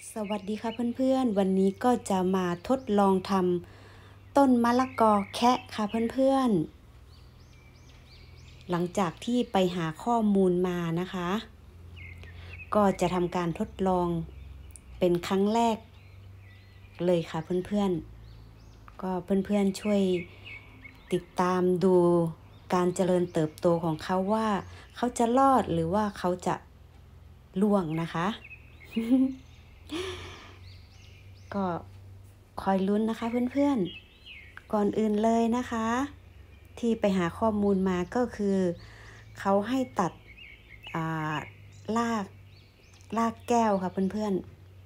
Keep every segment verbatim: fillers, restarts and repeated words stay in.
สวัสดีค่ะเพื่อนๆวันนี้ก็จะมาทดลองทำต้นมะละกอแคะค่ะเพื่อนๆหลังจากที่ไปหาข้อมูลมานะคะก็จะทำการทดลองเป็นครั้งแรกเลยค่ะเพื่อนๆก็เพื่อนๆช่วยติดตามดูการเจริญเติบโตของเขาว่าเขาจะรอดหรือว่าเขาจะล่วงนะคะ ก็คอยลุ้นนะคะเพื่อนๆก่อนอื่นเลยนะคะที่ไปหาข้อมูลมาก็คือเขาให้ตัดรากรากแก้วค่ะเพื่อน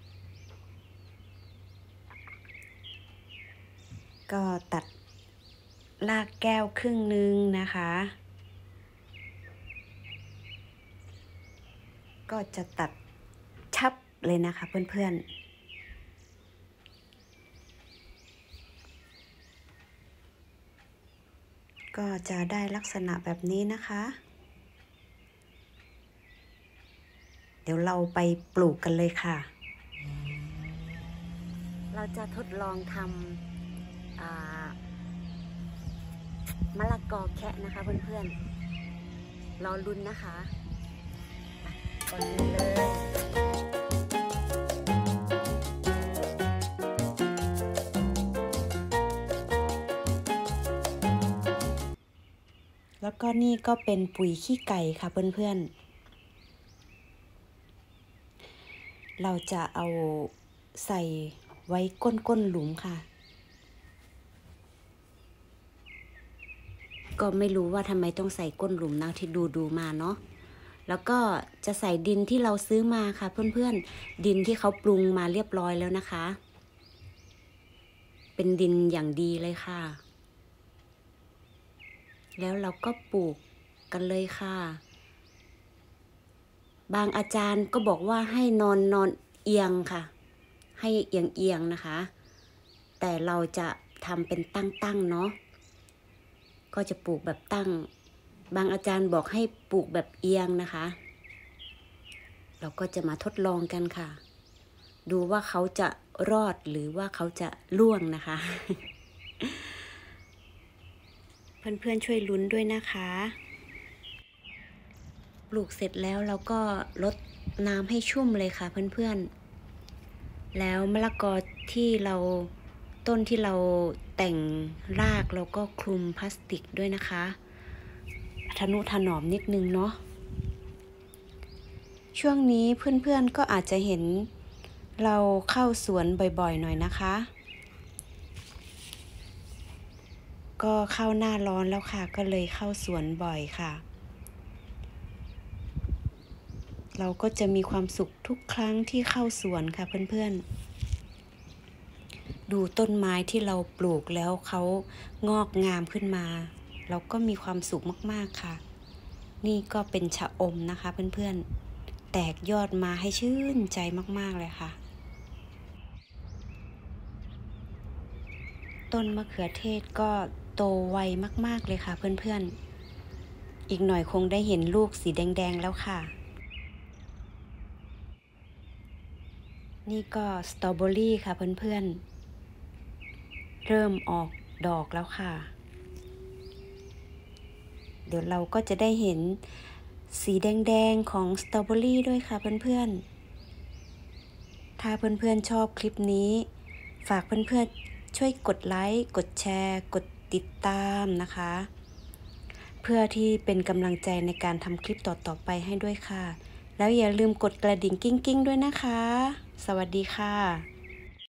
ๆก็ตัดรากแก้วครึ่งนึงนะคะก็จะตัดชับเลยนะคะเพื่อนๆก็จะได้ลักษณะแบบนี้นะคะเดี๋ยวเราไปปลูกกันเลยค่ะเราจะทดลองทำมะละกอแคะนะคะเพื่อนๆรอลุ้นนะคะก่อนอื่นเลยแล้วก็นี่ก็เป็นปุ๋ยขี้ไก่ค่ะเพื่อนๆเราจะเอาใส่ไว้ก้นก้นหลุมค่ะก็ไม่รู้ว่าทำไมต้องใส่ก้นหลุมนะที่ดูดูมาเนาะแล้วก็จะใส่ดินที่เราซื้อมาค่ะเพื่อนๆดินที่เขาปรุงมาเรียบร้อยแล้วนะคะเป็นดินอย่างดีเลยค่ะแล้วเราก็ปลูกกันเลยค่ะบางอาจารย์ก็บอกว่าให้นอนนอนเอียงค่ะให้เอียงเอียงนะคะแต่เราจะทำเป็นตั้งๆเนาะก็จะปลูกแบบตั้งบางอาจารย์บอกให้ปลูกแบบเอียงนะคะเราก็จะมาทดลองกันค่ะดูว่าเขาจะรอดหรือว่าเขาจะล่วงนะคะ เพื่อนๆช่วยลุ้นด้วยนะคะปลูกเสร็จแล้วเราก็รดน้ำให้ชุ่มเลยค่ะเพื่อนๆแล้วมะละกอที่เราต้นที่เราแต่งรากเราก็คลุมพลาสติกด้วยนะคะทนุถนอมนิดนึงเนาะช่วงนี้เพื่อนๆก็อาจจะเห็นเราเข้าสวนบ่อยๆหน่อยนะคะก็เข้าหน้าร้อนแล้วค่ะก็เลยเข้าสวนบ่อยค่ะเราก็จะมีความสุขทุกครั้งที่เข้าสวนค่ะเพื่อนๆดูต้นไม้ที่เราปลูกแล้วเขางอกงามขึ้นมาเราก็มีความสุขมากๆค่ะนี่ก็เป็นชะอมนะคะเพื่อนๆแตกยอดมาให้ชื่นใจมากๆเลยค่ะต้นมะเขือเทศก็โตไวมากๆเลยค่ะเพื่อนๆอีกหน่อยคงได้เห็นลูกสีแดงๆแล้วค่ะนี่ก็สตรอเบอรี่ค่ะเพื่อนๆเริ่มออกดอกแล้วค่ะเดี๋ยวเราก็จะได้เห็นสีแดงๆของสตรอเบอรี่ด้วยค่ะเพื่อนๆถ้าเพื่อนๆชอบคลิปนี้ฝากเพื่อนๆช่วยกดไลค์กดแชร์กดติดตามนะคะเพื่อที่เป็นกำลังใจในการทำคลิปต่อๆไปให้ด้วยค่ะแล้วอย่าลืมกดกระดิ่งกิ้งๆด้วยนะคะสวัสดีค่ะ